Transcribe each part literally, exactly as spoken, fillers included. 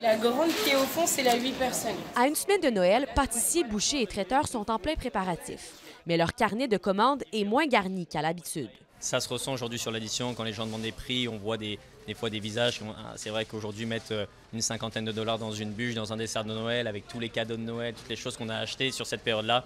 La grande qui est au fond, c'est la huit personnes. À une semaine de Noël, pâtissiers, bouchers et traiteurs sont en plein préparatif. Mais leur carnet de commandes est moins garni qu'à l'habitude. Ça se ressent aujourd'hui sur l'addition, quand les gens demandent des prix, on voit des, des fois des visages. C'est vrai qu'aujourd'hui, mettre une cinquantaine de dollars dans une bûche, dans un dessert de Noël, avec tous les cadeaux de Noël, toutes les choses qu'on a achetées sur cette période-là,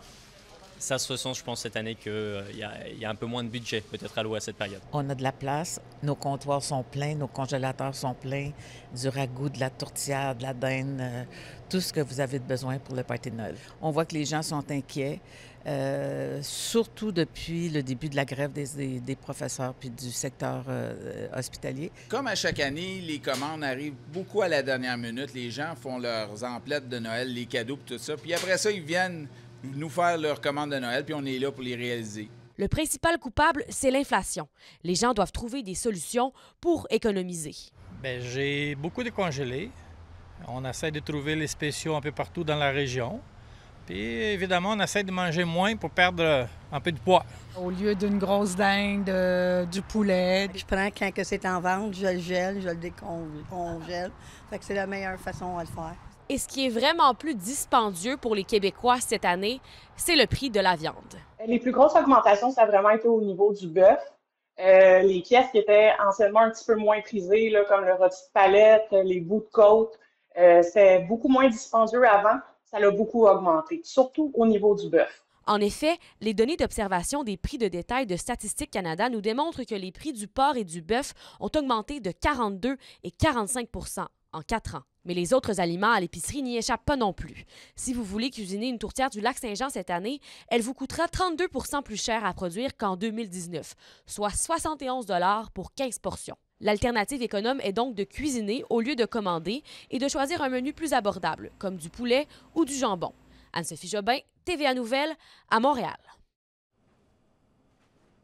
ça se ressent, je pense, cette année qu'il euh, y, y a un peu moins de budget peut-être alloué à cette période. On a de la place, nos comptoirs sont pleins, nos congélateurs sont pleins, du ragoût, de la tourtière, de la dinde, euh, tout ce que vous avez besoin pour le party de Noël. On voit que les gens sont inquiets, euh, surtout depuis le début de la grève des, des, des professeurs puis du secteur euh, hospitalier. Comme à chaque année, les commandes arrivent beaucoup à la dernière minute. Les gens font leurs emplettes de Noël, les cadeaux et tout ça. Puis après ça, ils viennent nous faire leurs commandes de Noël, puis on est là pour les réaliser. Le principal coupable, c'est l'inflation. Les gens doivent trouver des solutions pour économiser. Bien, j'ai beaucoup de congelés. On essaie de trouver les spéciaux un peu partout dans la région. Puis évidemment, on essaie de manger moins pour perdre un peu de poids. Au lieu d'une grosse dinde, euh, du poulet. Je prends quand que c'est en vente, je le gèle, je le décongèle. Fait que c'est la meilleure façon à le faire. Et ce qui est vraiment plus dispendieux pour les Québécois cette année, c'est le prix de la viande. Les plus grosses augmentations, ça a vraiment été au niveau du bœuf. Euh, les pièces qui étaient anciennement un petit peu moins prisées, là, comme le rôti de palette, les bouts de côte, euh, c'était beaucoup moins dispendieux avant. Ça l'a beaucoup augmenté, surtout au niveau du bœuf. En effet, les données d'observation des prix de détail de Statistique Canada nous démontrent que les prix du porc et du bœuf ont augmenté de quarante-deux et quarante-cinq pour cent en quatre ans. Mais les autres aliments à l'épicerie n'y échappent pas non plus. Si vous voulez cuisiner une tourtière du Lac-Saint-Jean cette année, elle vous coûtera trente-deux pour cent plus cher à produire qu'en deux mille dix-neuf, soit soixante et onze dollars pour quinze portions. L'alternative économe est donc de cuisiner au lieu de commander et de choisir un menu plus abordable, comme du poulet ou du jambon. Anne-Sophie Jobin, T V A Nouvelles, à Montréal.